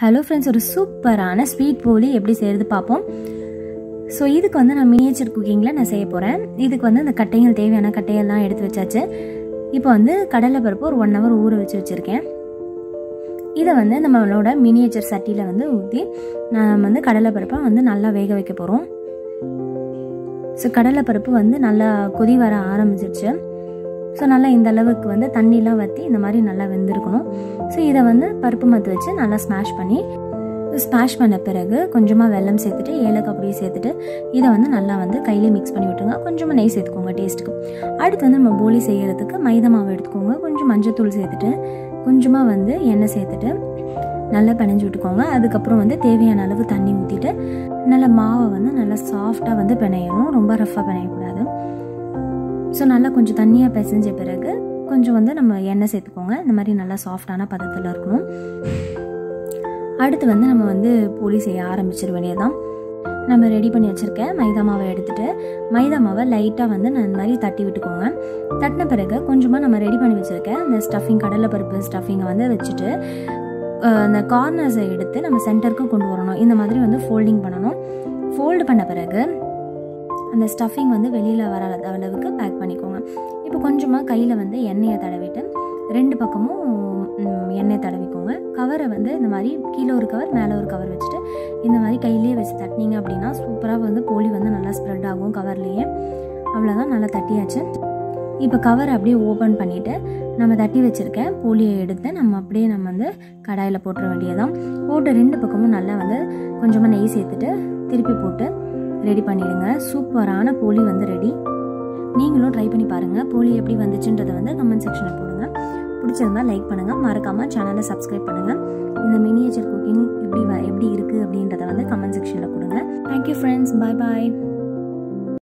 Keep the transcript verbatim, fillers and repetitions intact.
Hello friends, ஒரு சூப்பரான sweet போலி எப்படி செய்கிறது பார்ப்போம். ஸோ இதுக்கு வந்து நான் மினியேச்சர் குக்கிங்கில் நான் செய்ய போகிறேன். இதுக்கு வந்து அந்த கட்டைகள் தேவையான கட்டையெல்லாம் எடுத்து வச்சாச்சு. இப்போ வந்து கடலைப்பருப்பு ஒரு ஒன் ஹவர் ஊற வச்சு வச்சுருக்கேன். இதை வந்து நம்மளோட மினியேச்சர் சட்டியில் வந்து ஊற்றி நான் வந்து கடலைப்பருப்பை வந்து நல்லா வேக வைக்க போகிறோம். ஸோ கடலைப்பருப்பு வந்து நல்லா கொதி வர ஆரம்பிச்சிருச்சு. ஸோ நல்லா இந்த அளவுக்கு வந்து தண்ணிலாம் வற்றி இந்த மாதிரி நல்லா வெந்திருக்கணும். ஸோ இதை வந்து பருப்பு மத்து வச்சு நல்லா ஸ்மாஷ் பண்ணி ஸ்மாஷ் பண்ண பிறகு கொஞ்சமாக வெல்லம் சேர்த்துட்டு ஏலக்காய் பொடியை சேர்த்துட்டு இதை வந்து நல்லா வந்து கையிலே மிக்ஸ் பண்ணி விட்டுருங்க. கொஞ்சமாக நெய் சேர்த்துக்கோங்க டேஸ்ட்டுக்கு. அடுத்து வந்து நம்ம போலி செய்கிறதுக்கு மைதா மாவு எடுத்துக்கோங்க. கொஞ்சம் மஞ்சத்தூள் சேர்த்துட்டு கொஞ்சமாக வந்து எண்ணெய் சேர்த்துட்டு நல்லா பிணைஞ்சு விட்டுக்கோங்க. அதுக்கப்புறம் வந்து தேவையான அளவு தண்ணி ஊற்றிட்டு நல்லா மாவை வந்து நல்லா சாஃப்டாக வந்து பிணையணும். ரொம்ப ரஃப்பாக பிணையக்கூடாது. ஸோ நல்லா கொஞ்சம் தண்ணியாக பிசைஞ்ச பிறகு கொஞ்சம் வந்து நம்ம எண்ணெய் சேர்த்துக்கோங்க. இந்த மாதிரி நல்லா சாஃப்டான பதத்தில் இருக்கணும். அடுத்து வந்து நம்ம வந்து போலி செய்ய ஆரம்பிச்சிட வேண்டியதான். நம்ம ரெடி பண்ணி வச்சுருக்கேன் மைதா மாவை எடுத்துகிட்டு மைதா மாவை லைட்டாக வந்து நான் இந்த மாதிரி தட்டி விட்டுக்கோங்க. தட்டின பிறகு கொஞ்சமாக நம்ம ரெடி பண்ணி வச்சுருக்கேன் அந்த ஸ்டஃபிங் கடலைப்பருப்பு ஸ்டஃபிங்கை வந்து வச்சுட்டு அந்த கார்னர்ஸை எடுத்து நம்ம சென்டருக்கும் கொண்டு வரணும். இந்த மாதிரி வந்து ஃபோல்டிங் பண்ணணும். ஃபோல்டு பண்ண பிறகு அந்த ஸ்டஃபிங் வந்து வெளியில் வர அளவுக்கு பேக் பண்ணிக்கோங்க. இப்போ கொஞ்சமாக கையில் வந்து எண்ணெயை தடவிட்டு ரெண்டு பக்கமும் எண்ணெய் தடவிக்கோங்க. கவரை வந்து இந்த மாதிரி கீழே ஒரு கவர் மேலே ஒரு கவர் வச்சுட்டு இந்த மாதிரி கையிலேயே வச்சு தட்டினீங்க அப்படின்னா சூப்பராக வந்து போலி வந்து நல்லா ஸ்ப்ரெட் ஆகும் கவர்லேயே. அவ்வளோதான், நல்லா தட்டியாச்சு. இப்போ கவரை அப்படியே ஓப்பன் பண்ணிவிட்டு நம்ம தட்டி வச்சுருக்க போலியை எடுத்து நம்ம அப்படியே நம்ம வந்து கடாயில் போட்டுற வேண்டியதான். போட்டு ரெண்டு பக்கமும் நல்லா வந்து கொஞ்சமாக நெய் சேர்த்துட்டு திருப்பி போட்டு ரெடி பண்ணிடுங்க. சூப்பரான போலி வந்து ரெடி. நீங்களும் ட்ரை பண்ணி பாருங்கள். போலி எப்படி வந்துச்சுன்றதை வந்து கமெண்ட் செக்ஷனில் போடுங்க. பிடிச்சிருந்தா லைக் பண்ணுங்கள். மறக்காமல் சேனலை சப்ஸ்கிரைப் பண்ணுங்கள். இந்த மினியேச்சர் குக்கிங் எப்படி எப்படி இருக்குது அப்படின்றத வந்து கமெண்ட் செக்ஷனில் கொடுங்க. Thank you friends. பாய் பாய்.